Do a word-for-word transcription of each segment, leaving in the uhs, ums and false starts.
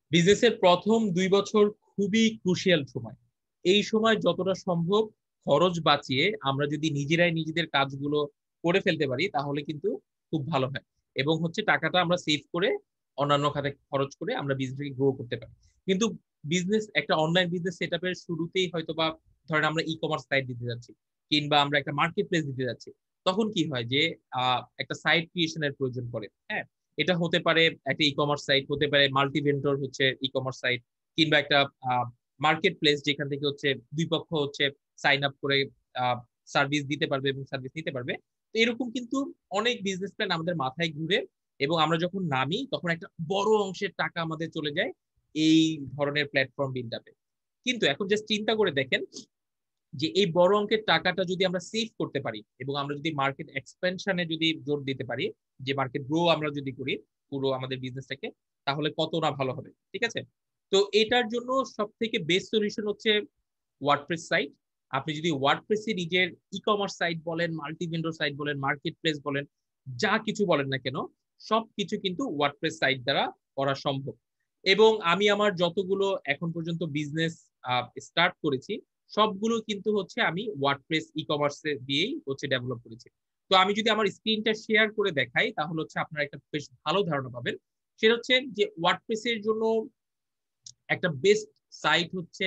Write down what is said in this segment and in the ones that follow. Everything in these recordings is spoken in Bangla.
বিজনেসের প্রথম দুই বছর খুবই ক্রুশিয়াল সময়। এই সময় যতটা সম্ভব খরচ বাঁচিয়ে আমরা যদি নিজেরাই নিজেদের কাজগুলো করে ফেলতে পারি তাহলে কিন্তু খুব ভালো হয়, এবং হচ্ছে টাকাটা আমরা সেভ করে অন্যান্য খাতে খরচ করে আমরা বিজনেসকে গ্রো করতে পারি। কিন্তু বিজনেস একটা অনলাইন বিজনেস সেট আপের শুরুতেই হয়তো বা ধরেন আমরা ই কমার্স সাইট দিতে যাচ্ছি কিংবা আমরা একটা মার্কেট প্লেস দিতে যাচ্ছি, তখন কি হয় যে আহ, একটা সাইট ক্রিয়েশনের প্রয়োজন পড়ে। হ্যাঁ, এটা হতে পারে একটা ই কমার্স সাইট, হতে পারে মাল্টি ভেন্ডর হচ্ছে ই কমার্স সাইট, কিংবা একটা মার্কেট প্লেস যেখান থেকে হচ্ছে দুই পক্ষ হচ্ছে সাইন আপ করে সার্ভিস দিতে পারবে এবং সার্ভিস নিতে পারবে। তো এরকম কিন্তু অনেক বিজনেস প্ল্যান আমাদের মাথায় ঘুরে, এবং আমরা যখন নামি তখন একটা বড় অংশের টাকা আমাদের চলে যায় এই ধরনের প্ল্যাটফর্ম বিল্ড আপে। কিন্তু এখন জাস্ট চিন্তা করে দেখেন যে এই বড় অঙ্কের টাকাটা যদি আমরা সেভ করতে পারি এবং আমরা যদি মার্কেট এক্সপেনশনে যদি জোর দিতে পারি, যে মার্কেট গ্রো আমরা যদি করি পুরো আমাদের বিজনেসটাকে, তাহলে কত না ভালো হবে। ঠিক আছে, তো এটার জন্য সব থেকে বেস্ট সলিউশন হচ্ছে ওয়ার্ডপ্রেস সাইট। আপনি যদি ওয়ার্ডপ্রেসে নিজের ই কমার্স সাইট বলেন, মাল্টি ভেন্ডর সাইট বলেন, মার্কেট প্লেস বলেন, যা কিছু বলেন না কেন, সব কিছু কিন্তু ওয়ার্ডপ্রেস সাইট দ্বারা করা সম্ভব। এবং আমি আমার যতগুলো এখন পর্যন্ত বিজনেস স্টার্ট করেছি সবগুলো কিন্তু হচ্ছে আমি ওয়ার্ডপ্রেস ই কমার্স দিয়েই হচ্ছে ডেভেলপ করেছি। তো আমি যদি আমার স্ক্রিনটা শেয়ার করে দেখাই তাহলে হচ্ছে আপনারা একটা বেশ ভালো ধারণা পাবেন। সেটা হচ্ছে যে ওয়ার্ডপ্রেসের জন্য একটা বেস্ট সাইট হচ্ছে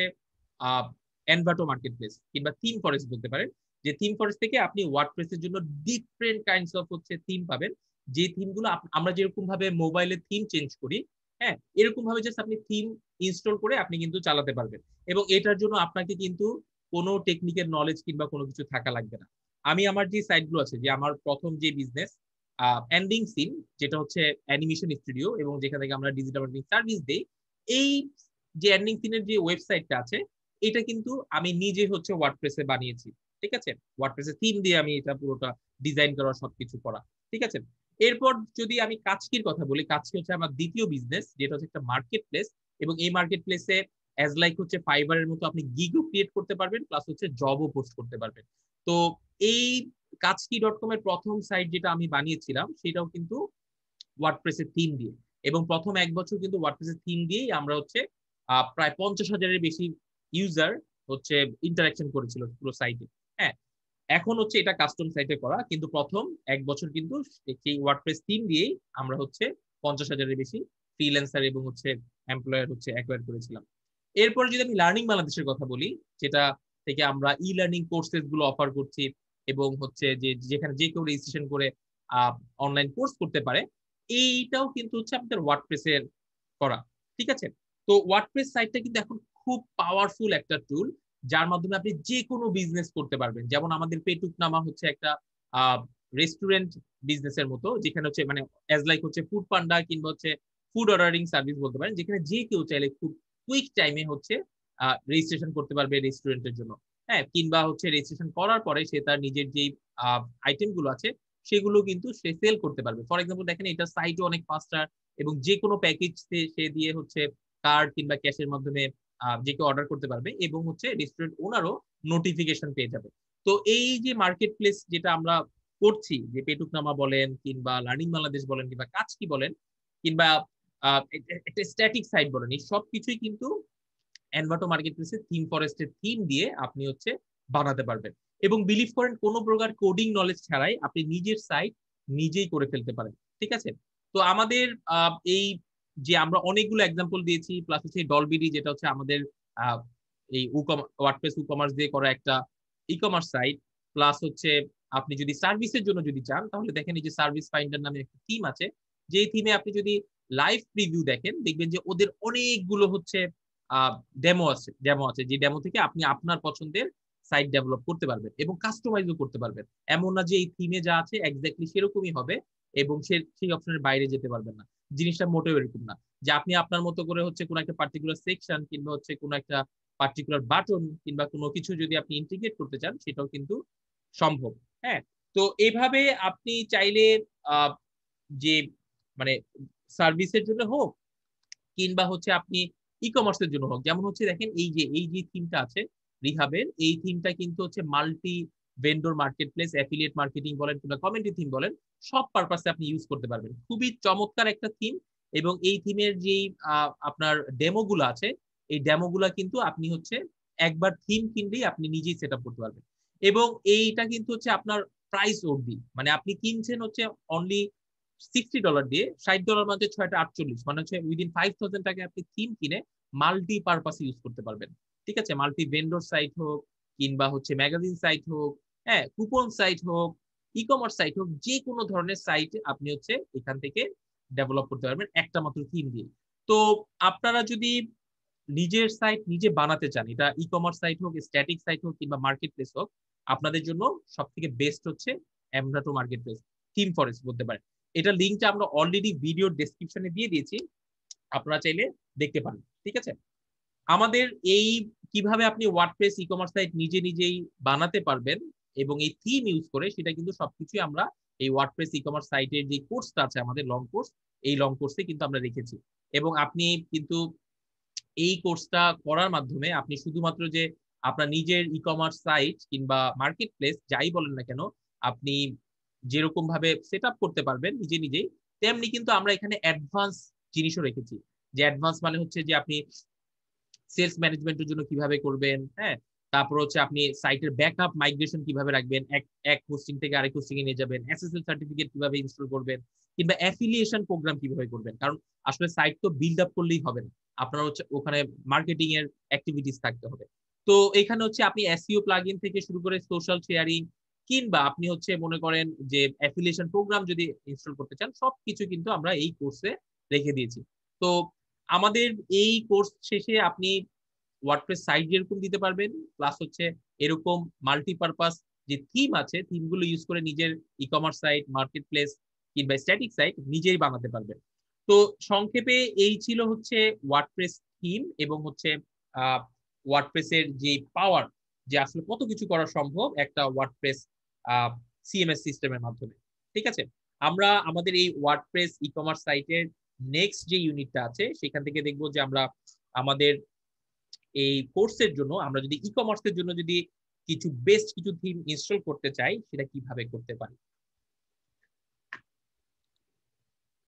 এনভাটো মার্কেট প্লেস কিংবা থিম ফরেস্ট বলতে পারেন। যে থিম ফরেস্ট থেকে আপনি ওয়ার্ডপ্রেসের জন্য ডিফারেন্ট কাইন্ডস অফ হচ্ছে থিম পাবেন, যে থিমগুলো আমরা যেরকম ভাবে মোবাইলে থিম চেঞ্জ করি, হ্যাঁ, এরকম ভাবে জাস্ট আপনি থিম ইনস্টল করে আপনি কিন্তু চালাতে পারবেন। এবং এটার জন্য আপনাকে কিন্তু কোনো টেকনিক্যাল নলেজ কিংবা কোনো কিছু থাকা লাগবে না। আমি আমার যে সাইটগুলো আছে, যে আমার প্রথম যে বিজনেস এন্ডিং সিন, যেটা হচ্ছে অ্যানিমেশন স্টুডিও এবং যেখান থেকে আমরা ডিজিটাল মার্কেটিং সার্ভিস দেই, এই যে এন্ডিং সিনের যে ওয়েবসাইটটা আছে এটা কিন্তু আমি নিজে হচ্ছে ওয়ার্ডপ্রেসে বানিয়েছি। ঠিক আছে, ওয়ার্ডপ্রেসে থিম দিয়ে আমি এটা পুরোটা ডিজাইন করা, সবকিছু করা। ঠিক আছে, এরপর যদি আমি কাচকির কথা বলি, কাচকি হচ্ছে আমার দ্বিতীয় বিজনেস, যেটা হচ্ছে একটা মার্কেট প্লেস। এবং এই মার্কেট প্লেসে অ্যাজ লাইক হচ্ছে ফাইবারের মতো আপনি গিগও ক্রিয়েট করতে পারবেন, প্লাস হচ্ছে জবও পোস্ট করতে পারবেন। তো এই কাচকি ডট কম এর প্রথম সাইট যেটা আমি বানিয়েছিলাম সেটাও কিন্তু ওয়ার্ডপ্রেসের থিম দিয়ে, এবং প্রথম এক বছর কিন্তু ওয়ার্ডপ্রেসের থিম দিয়েই আমরা হচ্ছে আহ, প্রায় পঞ্চাশ হাজারের বেশি ইউজার হচ্ছে ইন্টারাকশন করেছিল পুরো সাইটে। হ্যাঁ, এখন হচ্ছে এটা কাস্টম সাইটে করা, কিন্তু প্রথম এক বছর কিন্তু এই ওয়ার্ডপ্রেস থিম দিয়েই আমরা হচ্ছে পঞ্চাশ হাজারের বেশি ফ্রিল্যান্সার এবং হচ্ছে এমপ্লয়ার হচ্ছে অ্যাকোয়ার করেছিলাম। এরপর যদি আমি লার্নিং বাংলাদেশের কথা বলি, যেটা থেকে আমরা ই লার্নিং কোর্সেস গুলো অফার করছি, এবং হচ্ছে যে যেখানে যে কেউ রেজিস্ট্রেশন করে অনলাইন কোর্স করতে পারে, এইটাও কিন্তু হচ্ছে আমাদের ওয়ার্ডপ্রেসের করা। ঠিক আছে, তো ওয়ার্ডপ্রেস সাইটটা কিন্তু এখন খুব পাওয়ারফুল একটা টুল, যার মাধ্যমে আপনি যে কোনো বিজনেস করতে পারবেন। যেমন আমাদের পেটুক নামা হচ্ছে একটা রেস্টুরেন্ট বিজনেসের মতো, যেখানে হচ্ছে মানে অ্যাজ লাইক হচ্ছে ফুড পান্ডা কিংবা হচ্ছে ফুড অর্ডারিং সার্ভিস বলতে পারেন, যেখানে যে কেউ চাইলে খুব কুইক টাইমে হচ্ছে রেজিস্ট্রেশন করতে পারবে রেস্টুরেন্টের জন্য। হ্যাঁ, কিংবা হচ্ছে রেজিস্ট্রেশন করার পরে সে তার নিজের যে আইটেম গুলো আছে সেগুলো কিন্তু সে সেল করতে পারবে। ফর এক্সাম্পল দেখেন এটা সাইটও অনেক ফাস্টার, এবং যে কোনো প্যাকেজ সে দিয়ে হচ্ছে কার্ড কিংবা ক্যাশের মাধ্যমে যে কেউ অর্ডার করতে পারবে, এবং হচ্ছে রেস্টুরেন্ট ওনারও নোটিফিকেশন পেয়ে যাবে। তো এই যে মার্কেট প্লেস যেটা আমরা করছি, যে পেটুকনামা বলেন কিংবা লার্নিং বাংলাদেশ বলেন কিংবা কাজকি বলেন কিংবা একটা স্ট্যাটিক সাইট বলেন, এই সব কিছুই কিন্তু এনভাটো মার্কেট প্লেসে থিম ফরেস্টের থিম দিয়ে আপনি হচ্ছে বানাতে পারবেন। এবং বিলিভ করেন কোনো প্রকার কোডিং নলেজ ছাড়াই আপনি নিজের সাইট নিজেই করে ফেলতে পারেন। ঠিক আছে, তো আমাদের এই যে আমরা অনেকগুলো এক্সাম্পল দিয়েছি, প্লাস হচ্ছে ডলবিডি যেটা হচ্ছে আমাদের এই ওয়ার্ডপ্রেস ই কমার্স দিয়ে করা একটা ই কমার্স সাইট, প্লাস হচ্ছে আপনি যদি সার্ভিসের জন্য যদি চান তাহলে দেখেন এই যে সার্ভিস ফাইন্ডার নামে একটা থিম আছে, যে থিমে আপনি যদি লাইভ প্রিভিউ দেখেন দেখবেন যে ওদের অনেকগুলো হচ্ছে ডেমো আছে ডেমো আছে যে ডেমো থেকে আপনি আপনার পছন্দের সাইট ডেভেলপ করতে পারবেন এবং কাস্টমাইজও করতে পারবেন। এমন না যে এই থিমে যা আছে এক্স্যাক্টলি সেরকমই হবে এবং সে সেই অপশনের বাইরে যেতে পারবেন না। জিনিসটা মোটেও এরকম না যে আপনি আপনার মতো করে হচ্ছে কোনো একটা পার্টিকুলার সেকশন কিংবা হচ্ছে কোনো একটা পার্টিকুলার বাটন কিংবা কোনো কিছু যদি আপনি ইন্টিগ্রেট করতে চান সেটাও কিন্তু সম্ভব। হ্যাঁ, তো এইভাবে আপনি চাইলে আহ যে মানে সার্ভিসের জন্য হোক কিংবা হচ্ছে আপনি ই কমার্সের জন্য হোক, যেমন হচ্ছে দেখেন এই যে এই যে থিমটা আছে রিহাবের, এই থিমটা কিন্তু হচ্ছে multi vendor marketplace, affiliate marketing বলেন কিংবা কমিউনিটি থিম বলেন, সব পারপাসে আপনি ইউজ করতে পারবেন। খুবই চমৎকার একটা থিম, এবং এই থিমের যেই আপনার ডেমোগুলো আছে এই ডেমোগুলা কিন্তু আপনি হচ্ছে একবার থিম কিনলেই আপনি নিজেই সেট আপ করতে পারবেন। এবং এইটা কিন্তু হচ্ছে আপনার প্রাইস অবধি, মানে আপনি কিনছেন হচ্ছে অনলি সিক্সটি ডলার দিয়ে, ষাট ডলার মানে ছয়টা আটচল্লিশ, মানে হচ্ছে উইদিন ফাইভ থাউজেন্ড টাকা আপনি থিম কিনে মাল্টি পারপাস ইউজ করতে পারবেন। ঠিক আছে, মাল্টি ভেন্ডর সাইট হোক কিংবা হচ্ছে ম্যাগাজিন সাইট হোক, হ্যাঁ কুপন সাইট হোক, ই কমার্স সাইট হোক, যে কোনো ধরনের সাইট আপনি হচ্ছে এখান থেকে ডেভেলপ করতে পারবেন একটা মাত্র থিম দিয়ে। তো আপনারা যদি নিজের সাইট নিজে বানাতে চান, এটা ই কমার্স সাইট হোক, স্ট্যাটিক সাইট হোক কিংবা মার্কেট প্লেস হোক, আপনাদের জন্য সব থেকে বেস্ট হচ্ছে Envato marketplace, ThemeForest বলতে পারেন। এটা লিঙ্কটা আমরা অলরেডি ভিডিও ডেসক্রিপশনে দিয়ে দিয়েছি, আপনারা চাইলে দেখতে পারেন। ঠিক আছে, আমাদের এই কিভাবে আপনি ওয়ার্ডপ্রেস ই কমার্স সাইট নিজে নিজেই বানাতে পারবেন এবং এই থিম ইউজ করে, সেটা কিন্তু সবকিছুই আমরা এই ওয়ার্ডপ্রেস ই কমার্স সাইটের যে কোর্সটা আছে আমাদের লং কোর্স, এই লং কোর্সে কিন্তু আমরা রেখেছি। এবং আপনি কিন্তু এই কোর্সটা করার মাধ্যমে আপনি শুধুমাত্র যে আপনার নিজের ই কমার্স সাইট কিংবা মার্কেট প্লেস যাই বলেন না কেন, আপনি যেরকম ভাবে সেট আপ করতে পারবেন নিজে নিজেই, তেমনি কিন্তু আমরা এখানে অ্যাডভান্স জিনিসও রেখেছি। যে অ্যাডভান্স মানে হচ্ছে যে আপনি সেলস ম্যানেজমেন্টের জন্য কিভাবে করবেন, হ্যাঁ তারপর হচ্ছে আপনি সাইটের ব্যাকআপ মাইগ্রেশন কিভাবে রাখবেন, এক এক হোস্টিং থেকে আরেক হোস্টিং এ নিয়ে যাবেন, এসএসএল সার্টিফিকেট কিভাবে ইনস্টল করবেন, কিংবা অ্যাফিলিয়েশন প্রোগ্রাম কিভাবে করবেন। কারণ আসলে সাইট তো বিল্ড আপ করলেই হবে না, আপনার হচ্ছে ওখানে মার্কেটিং এর অ্যাক্টিভিটিস থাকতে হবে। তো এখানে হচ্ছে আপনি এসইও প্লাগইন থেকে শুরু করে সোশ্যাল শেয়ারিং কিংবা আপনি হচ্ছে মনে করেন যে অ্যাফিলিয়েশন প্রোগ্রাম যদি ইনস্টল করতে চান, সবকিছু কিন্তু আমরা এই কোর্সে রেখে দিয়েছি। তো আমাদের এই কোর্স শেষে আপনি ওয়ার্ডপ্রেস সাইট যেরকম দিতে পারবেন, প্লাস হচ্ছে এরকম মাল্টিপারপাস যে থিম আছে, থিমগুলো ইউজ করে নিজের e commerce site, marketplace কিংবা স্ট্যাটিক সাইট নিজেই বানাতে পারবেন। তো সংক্ষেপে এই ছিল হচ্ছে ওয়ার্ডপ্রেস থিম এবং হচ্ছে ওয়ার্ডপ্রেসের যে পাওয়ার, যে আসলে কত কিছু করা সম্ভব একটা ওয়ার্ডপ্রেস সিএমএস সিস্টেমের মাধ্যমে। ঠিক আছে, আমরা আমাদের এই ওয়ার্ডপ্রেস ই কমার্স সাইটের নেক্সট যে ইউনিটটা আছে সেখান থেকে দেখবো যে আমরা আমাদের এই কোর্সের জন্য আমরা যদি ই কমার্সের জন্য যদি কিছু বেস্ট কিছু থিম ইনস্টল করতে চাই, সেটা কিভাবে করতে পারি।